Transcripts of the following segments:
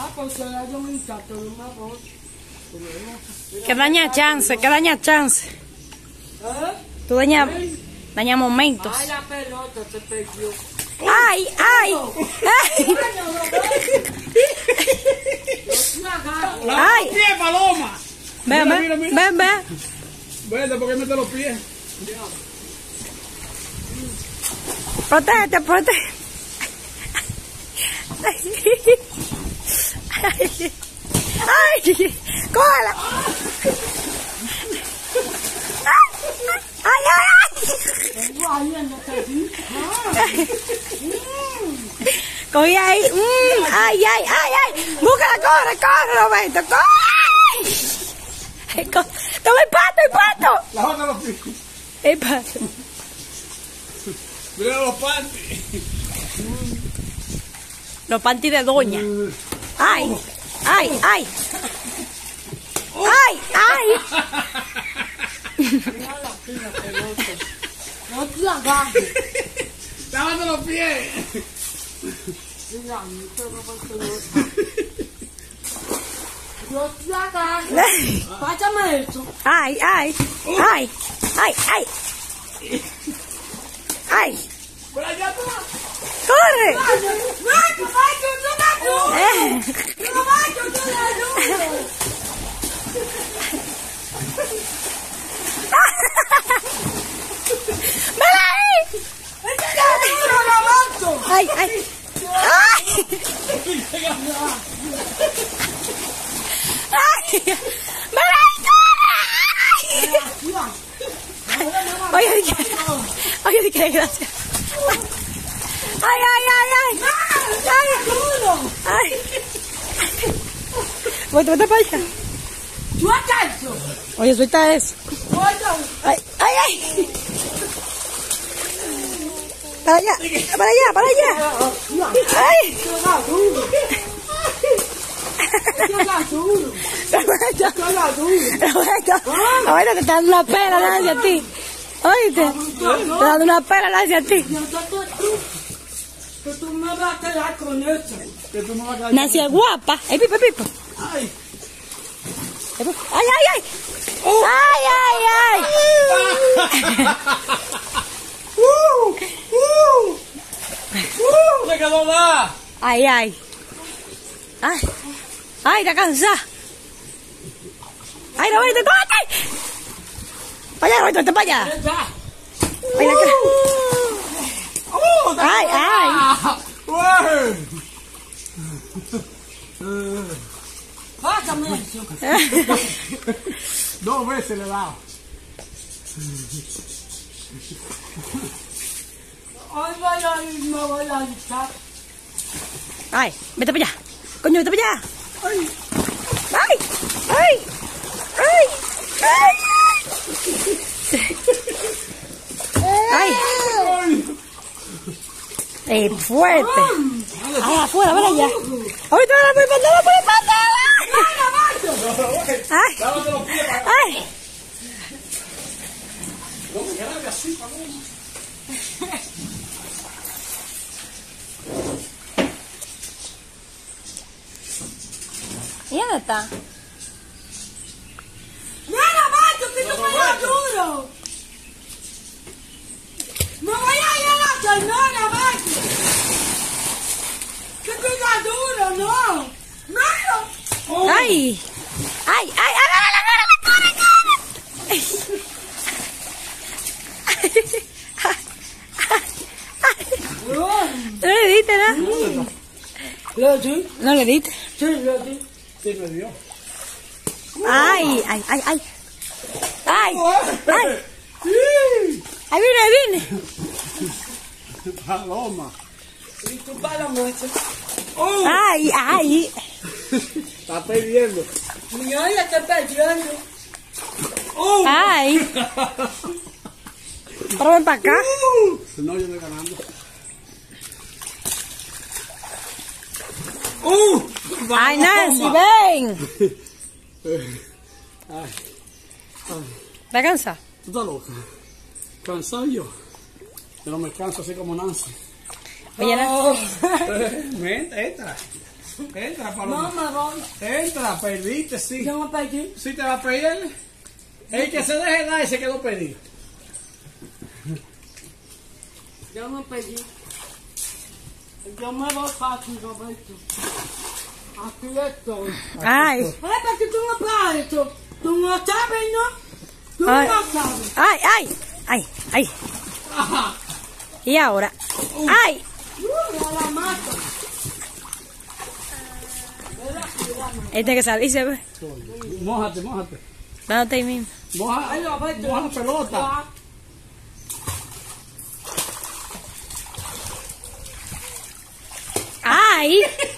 Que daña chance, que daña chance. Tú daña momentos. Ay, la pelota se perdió. ¡Ay, ay! ¡Ay! ¡Ay! ¡Pie, paloma! Ven, Mira, ven, mira, mira. ven, ven. Vete, porque mete los pies. Protégete, protégete. ¡Ay! ¡Cógela! ¡Ay, ay, ay! Cogí ahí. ¡Ay, ay, ay, ay! ¡Búscala, corre, corre, Roberto! ¡Corre! ¡Toma el pato, el pato! Lávate los pies. El pato. Mira los panties. Los panties de doña. ¡Ay! ¡Ay, ay! ¡Ay, ay! No te agarres. Lávate los pies. Mira, no te agarres. No te agarres. Pásame eso. ¡Ay, ay! ¡Ay! ¡Ay, ay! ¡Ay! Por allá atrás. ¡Corre! ¡Macho, macho, no me ayudes! ¡No, macho, no me ayudes! ¡Ven ahí! ¡Ay, ay! ¡Ay! ¡Ay! ¡Ven ahí, corre! Oye, qué gracia. ¡Ay, ay, ay, ay! ¡Ay! ¡Ay! Vete para allá. ¡Suelta eso! Oye, suelta eso. ¡Suelta! ¡Ay, ay, ay! Para allá, para allá, para allá. ¡Ay! Roberto, te está dando una pera, nadie a ti. Oíste, te está dando una pera, nadie a ti. Que tú me vas a quedar con eso. Que tú me vas a caer. Nancy es guapa. ¡Ay, pipo, pipo! Ay. ¡Ay, ay, ay! ¡Ay, ay, ay! ¡Se quedó nada! ¡Ay, ay! ¡Ay! ¡Ay, está cansada! ¡Ay, Roberto, cógete! ¡Para allá, Roberto, vete para allá! ¡Ay, la cara! ¡Ay, ay! Pásame eso. 2 veces le he dado. Hoy voy a ir, me voy a alistar. ¡Ay! ¡Vete para allá! ¡Coño, vete para allá! ¡Ay! ¡Ay! ¡Ay! ¡Ay! ¡Ay! ¡Ay! ¡Fuerte! ¡Ay, afuera, ven allá! ¡Ay, te la voy a matar! ¡Ay! Lávate los pies para ¡Ay! no me quedas así, paloma. ¿Y dónde está? ¡Mira, macho, que tú me das duro! ¡Me voy a ir a la señora, macho! ¡Que tú das duro, no! ¡Mira! ¡Ay! ¡Ay, ay! ¡Agárrala, corre, corre! ¿No le diste nada? ¿Lo di? ¿No le diste? Sí, lo di. Sí, me dio. ¡Ay, ay, ay, ay! ¡Ay! ¡Ay! Sí. ¡Ahí viene, ahí viene! Paloma. Y tú para mucho. ¡Ay, ay! Está perdiendo. Mi olla está perdiendo. ¡Ay! Pero ven para acá. No, yo estoy ganando. ¡Ay, Nancy, ven! Ay, ¿Está cansada? tú estás loca. Cansado yo. Yo no me canso así como Nancy. Oye, Nancy. Esta. Entra, Paloma. No me voy. Entra, perdiste, sí. Yo me perdí. Sí te va a perder. El que se deje dar y se quedó perdido. Yo me perdí. Yo me voy fácil, Roberto. Aquí estoy. Ay, ¿Para que tú no pares esto? Tú no sabes, ¿no? Tú Ay. no sabes. ay, ay, ay, ay. Ajá. Y ahora, ay, Ya la mato. este tiene que salirse, ve. Mójate, mójate. Dándote ahí mismo. Moja, Ay, Roberto. moja la pelota. Ay,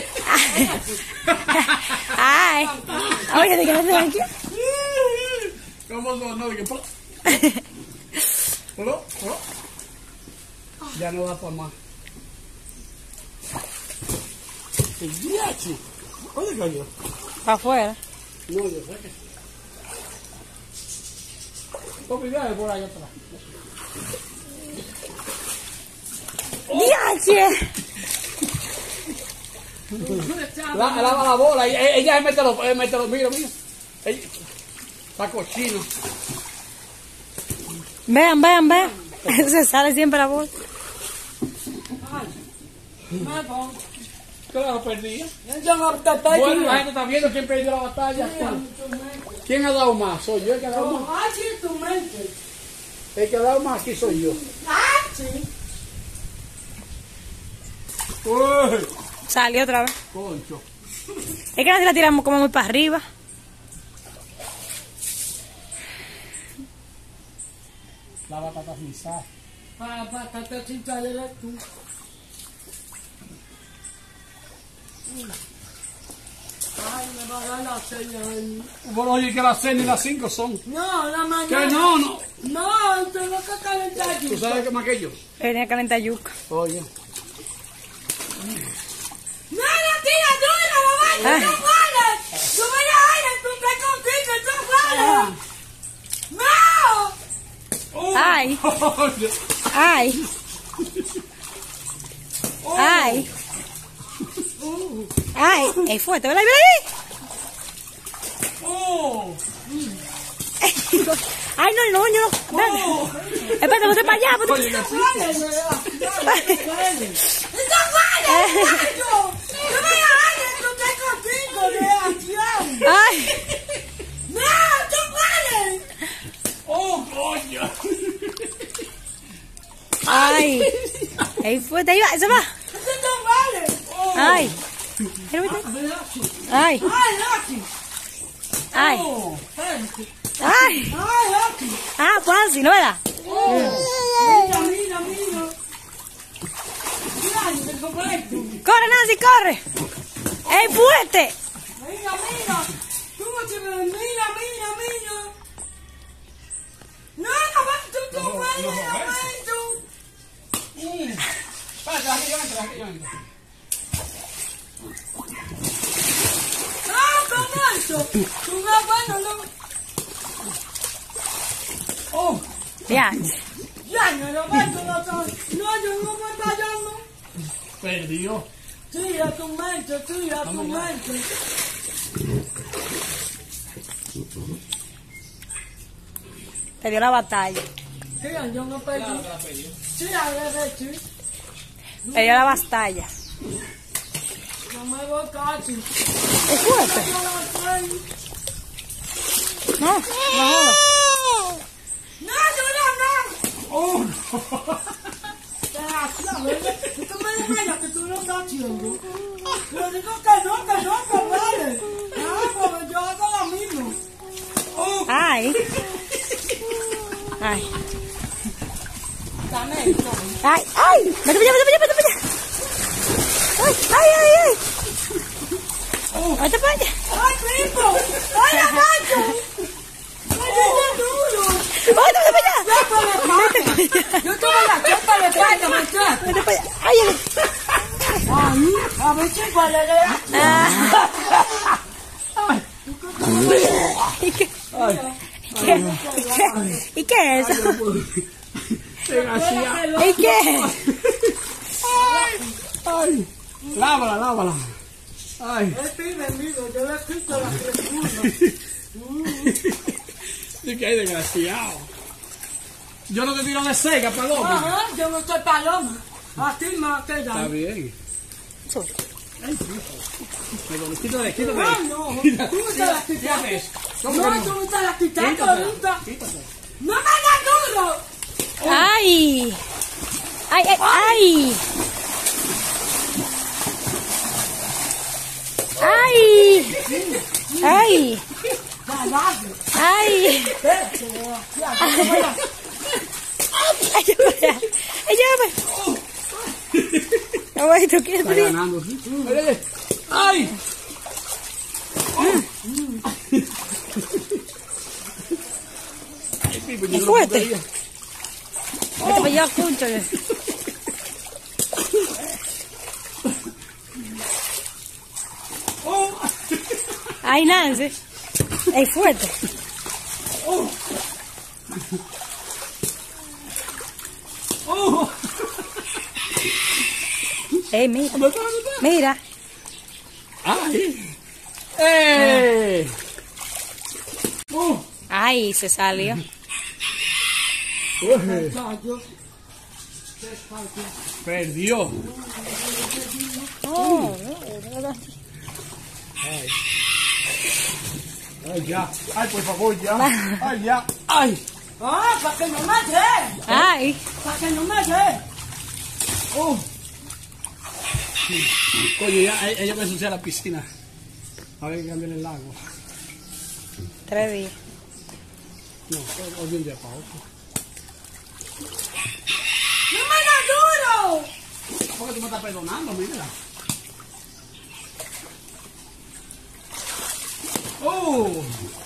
ay. Oye, ¿de qué no se aquí? ¿Cómo son? No, de que polo. Polo, polo. Ya no da para más. El diache. ¿Dónde cayó? Para afuera. No, yo sé que. Papi, dale por ahí atrás. ¡Diache! Lava la bola. Ella mete los, mira, mira. Ella, está cochino. Vean, vean, vean. Se sale siempre la bola. Me voy. Claro, perdí. Yo no te perdí. Bueno, la gente está viendo quién perdió la batalla. ¿Quién ha dado más? Soy yo el que ha dado más. Así es tu mente. El que ha dado más aquí soy yo. Así. Uy, Salió otra vez. concho. Es que nosotros la tiramos como muy para arriba. La batata frisada. Para que te eres tú. Ay, me va a dar la señal. Bueno, oye, que las 6 ni las 5 son. No, la mañana. Que no, no. No, tengo que calentar aquí. ¿Tú sabes qué más que yo? Venía a calentar yuca. Oye. No, no, tira duro, mamá. Ah. ¡Tú vales! ¡Tú me la hayas! ¡Tú estás contigo! ¡Tú vales! ¡No! Ay, ay, ay. Ay, ahí fue, ¿te ves ahí? Oh. Ay, no, no, yo no. Dale. Espérate, no te para allá. Oye, que sí. ¡Eso vale, macho! ¡Tú me la hayas! ¡Tú estás contigo, desgraciado! Ay, ¡No, tú vales! Oh, coño. ay. Ahí fue, te iba, se va. ¡Eso no vale! Ay. Mira, mira. Ay, ¡Ay, Rocky! ay, Oh. ay. ¡Ay, Rocky! Ah, pues así, ¿no verdad? Mira, mira, mira. Mira, te compraste. Corre, Nancy, corre. ¡Ey, fuerte! Mira, mira. Tú no te ves. Mira, mira, mira. No, no, tú puedes, Roberto. Pasa, aquí yo entro, aquí yo entro. No, Roberto. Tú no bueno, no. Oh. Ya. Ya, no, Roberto, no soy. No, yo no me fallando. Perdió. Tira tu mente, tira tu mente. Te dio la batalla. Tira, yo no perdí. Tira, Roberto. Te dio la batalla. No me voy casi. Es fuerte. No, no jodas. No, yo no. Oh. Tú me digas que tú no estás haciendo. Yo digo que no, vale. No, porque yo hago lo mismo. Ay. Ay. Dame esto. Ay, ay. Vete para allá, vete para allá, vete para allá. Ay, ay, ay, ay. Vete para allá. ¡Ay, Pipo! ¡Ay, Amacho! ¡Ay, es duro! Vete para allá. Yo te voy a hacer para detrás, muchacho. Vete para allá. Ay, ay. Ay, a ver si cuál es. ¿Y qué? ¿Y qué es eso? ¿Y qué? Ay. Lávala, lávala. Ay. Es pibe, amigo, yo le quito la frescura. Sí que hay desgraciado. Yo no te tiro de seca, paloma. Ajá, yo no soy paloma. A ti más que Está da. bien. Sube. Ay, perdón, quítate, quítate. Ah, no, tú me estás Fíjate quitando. eso. ¿Cómo No, que tú me estás quitando Quítate. ahorita. Quítate. ¡No me hagas duro! ¡Ay! ¡Ay, ay, ay! ¡Ay! ¡Ay! Carajo. ¡Ay! Espérate, ya, ¡Ay, ya va! ¡Ay, ya va! Abuelito, ¿qué Está es? ganando, ¿sí? ¡Ay! Ay, Pipo, yo Es no fuerte. podría. Vete para allá, cónchale. Ay, Nancy. Es fuerte. ¡Oh! Mira. ¿Dónde está? ¿Dónde está? Mira. ¡Ay! ¡Eh! ¡Oh! Ay, se salió. Uy, Cayó. perdió. Oh, Ay. Ay, ya. Ay, por favor, ya. Ay, ya. Ay. Ah, para que no me dé. ay. Para que no me dé. Oh. Oye, ya, ella me ensucia la piscina. A ver, cambiarle el agua. 3 días. No, hoy un día para otro. ¡No me hagas duro! ¿Por qué tú me estás perdonando, mira? ¡Oh!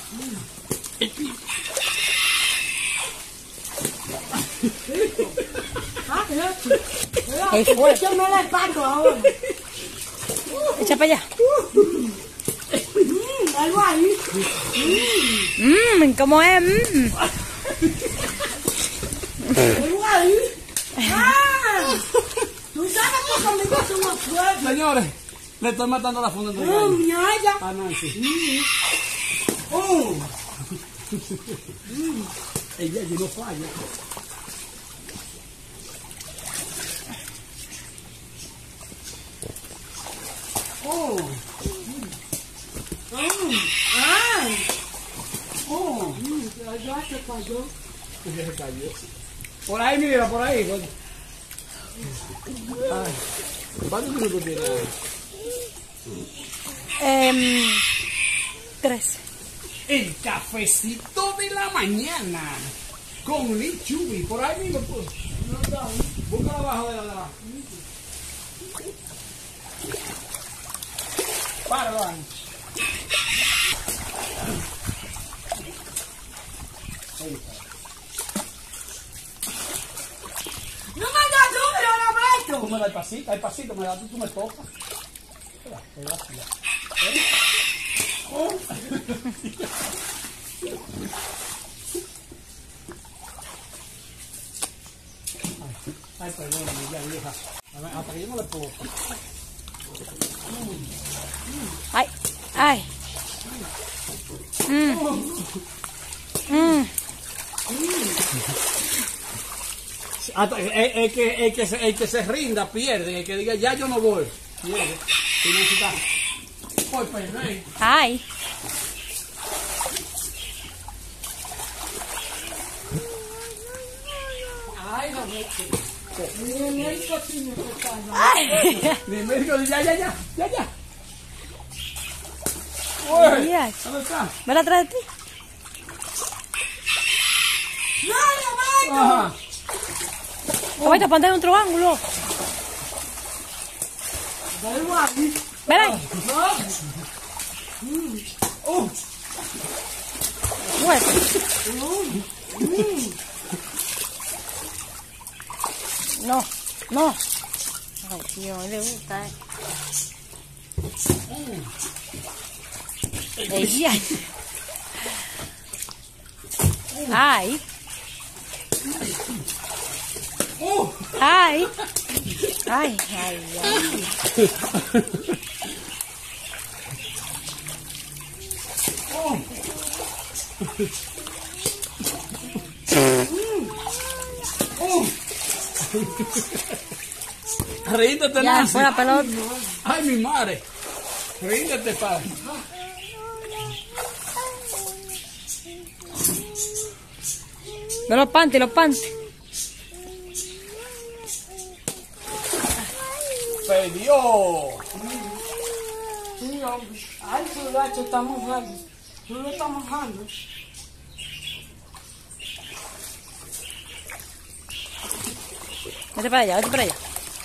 Ah, eso. Es fuerte. Yo me la pago ahora. Echa para allá. Algo ahí. ¿Cómo es? Algo ahí. ¡Ah! Tú sabes que conmigo somos fuertes. Señores, le estoy matando la funda de Ñaya. a Nancy. ¡Oh! Ella no falla. ¡Oh! ¡Ay! ¡Oh! Ya se cayó. Ya se cayó. Por ahí, mira, por ahí. Coño. Ay. ¿Cuántos minutos tiene? 3. El cafecito de la mañana con Lee Chubi. Por ahí mismo, pues. Búscalo abajo de la. Para, ¡No me hagas duro, Roberto! Tú me das el pasito, me das, tú me tocas. Gracias. Oh. Ay, perdón, ya vieja. A ver, hasta que yo no le puedo. Ay, ay. Hasta, el que se rinda pierde, el que diga ya yo no voy, pierde. Y no está. Voy perder. Ay. Ay, Roberto. Miren el cochino que está allá. Ay. Mi médico dice ya. Uy, Mira. ¿dónde está? ¿Ven atrás de ti? ¡No, Roberto! Ajá. Roberto, ponte en otro ángulo. Algo ahí. Ven ahí. Oh, Fuerte. No, no. Ay, Dios, le gusta, Ella. Ay. Ay. Ay, ay, ay. Ríndete, Ya, Nancy. fue la pelota. Ay, mi madre. Ríndete, padre. Ve los panties, los panties. Perdió. Sí, hombre. Ay, su gato está mojando. Tú lo estás mojando. Vete para allá, vete para allá.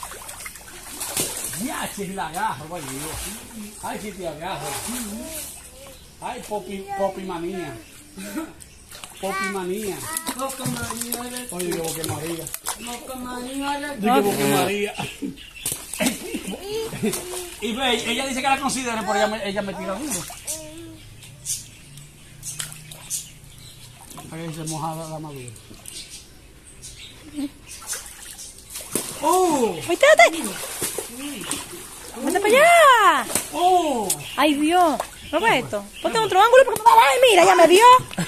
Ya, si la agarro, vaya Dios. Ay, si te agarro. Ay, popi manía. Popi manía. Boca María, Oye, yo que María. boca María. Digo porque María. Y ve, ella dice que la considera, pero ella me tira duro. Ahí se mojada la madura. ¡Oh! ¡Vete, vete! ¡Vete para allá! ¡Oh! ¡Ay, Dios! Roberto, ponte en otro ángulo porque... ¡Ay, mira, ya me vio!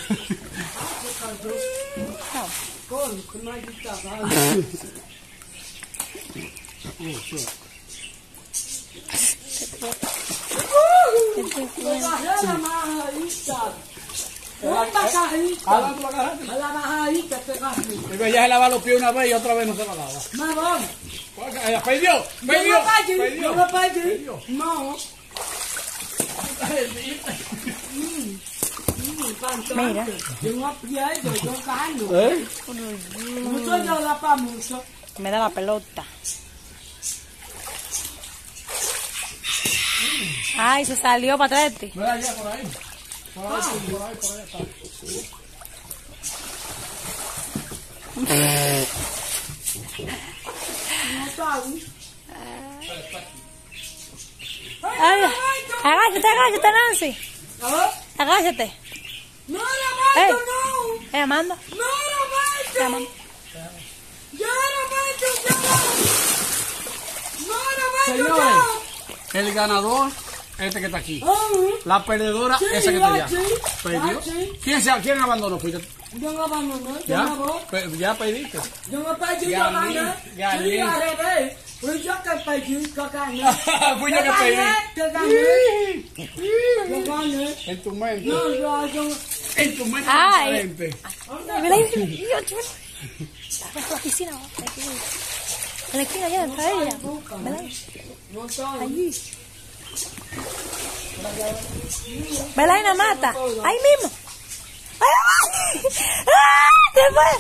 Coño, qué maldita vaina. Me bajé la majadita. ¿Dónde majadita? ¿A dónde lo agarraste? A la majadita te bajé. Y ve, ya se lava los pies una vez y otra vez no se la lava. Me voy. ¡Perdió! ¡Perdió! Yo me perdí. No. Mira. Yo no pierdo, yo gano. ¿Eh? Mucho yo da para mucho. Me da la pelota. Ay, se salió para atrás de ti. Ve allá por ahí. Por ahí está. No sabes. Ay, agáchate, agáchate, Nancy. ¿Ah? Agáchate. No, Roberto, no. Amanda. No, Roberto. Amanda. Ya, Roberto, ya. No, Roberto, Señores, ya. el ganador, este que está aquí. Ah, La perdedora, sí, esa que está allá. sí. ¿Perdió? Sí. ¿Quién abandonó? ¿Fuiste? Yo no abandoné, yo ¿Ya? me voy. Ya perdiste. Yo me perdí, yo Gané, gané. gané. Sí, al revés. Fui yo que perdí, yo gané. Fui yo que perdí. Yo gané. Yo gané. En tu mente. No, yo. En tu mente Ay. diferente. Mira ahí. La oficina. En la esquina allá, entra ella. Vela ahí. No sabes. Allí. Vela ahí, la mata. Ahí mismo. ¡Ay, ay! ¡Ah!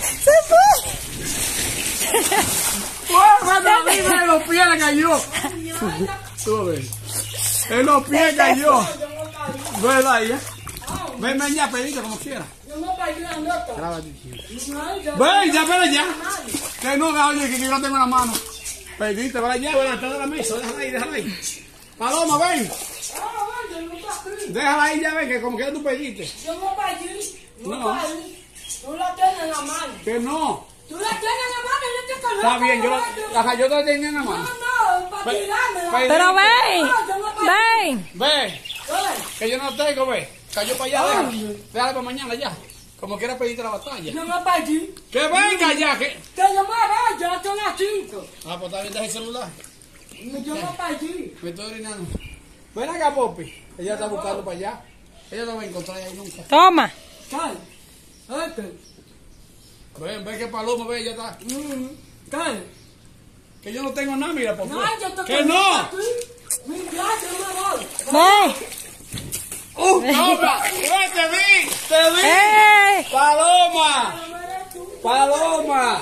¡Se fue! Cuando a mí en los pies le cayó. Tú ves. En los pies cayó. Vela ahí, ¿eh? Ven, ven ya, pedite como quieras. Yo me perdí la nota. Grábate. No, yo. Ven, ya, ven ya. Que no, oye, que yo no tengo la mano. Pediste, ven allá, ven atrás de la mesa. Déjala ahí, déjala ahí. Paloma, ven. Yo no perdí. Déjala ahí, ya ven, que como quiera tú pediste. Yo me perdí. No. No perdí. Tú la tienes en la mano. Que no. Tú la tienes en la mano, yo te conozco. Está bien, yo te la tenía en la No, mano. no, para Pe- tirármela. pe- Pero ven. No, yo me perdí. Ven. Ve, Ven. que yo no tengo, ve. Cayó para allá, déjala. Déjala para mañana ya. Como quiera pedirte la batalla. Yo me perdí. Que venga ya, que... Que yo me vaya, yo son las 5. Ah, pues también deja el celular. Yo me perdí. Me estoy orinando. Ven acá, Popi. Ella está buscando para allá. Ella no va a encontrar ahí nunca. Toma. ¿Qué? Ven, ven que Paloma, ve, ella está. ¿Qué? Que yo no tengo nada, mira, por No, favor. yo te ¡Que no! aquí. Mira, yo me voy. Ven. ¡Toma! ¡Ve, te vi! ¡Te vi! ¡Eh! ¡Paloma! ¡Paloma!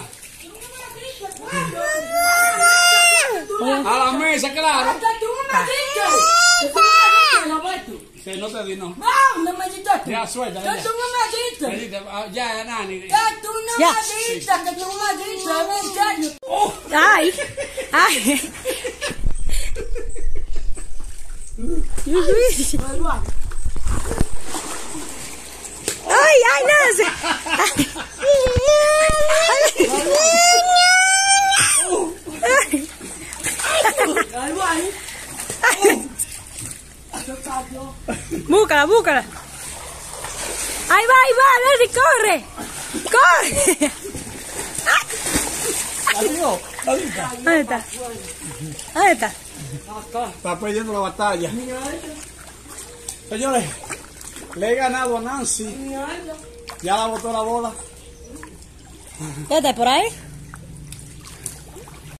A la mesa, claro. Hasta tú me dijiste. Que tú me dijiste, Roberto. Que no te di, no. No, no me dijiste. Ya, suelta, Que ya. tú no me dijiste. Pediste, ya, Nani. Que tú no Ya. me dijiste, que tú me dijiste. En serio. ¡Ay! ¡Ay! ¡Ay, ay, Nancy! Algo ahí. Se cayó. Búscala, búscala. ahí va, Nancy, corre. Corre. Adiós, Lalita. ¿Dónde está? ¿Dónde está? Está perdiendo la batalla. Señores, le he ganado a Nancy. Ya la botó la bola. ¿Dónde está? ¿Por ahí?